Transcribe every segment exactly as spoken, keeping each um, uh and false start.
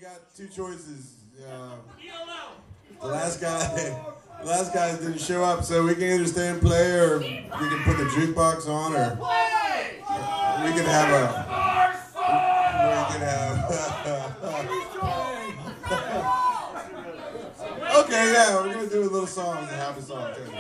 got two choices. Uh, the last guy, the last guy didn't show up, so we can either stay and play, or we can put the jukebox on, or we can have a. We can have. Okay, yeah, we're gonna do a little song and half a song too.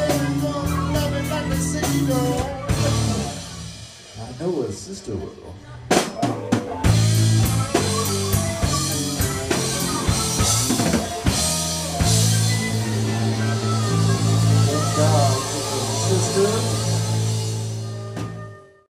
I know a sister will.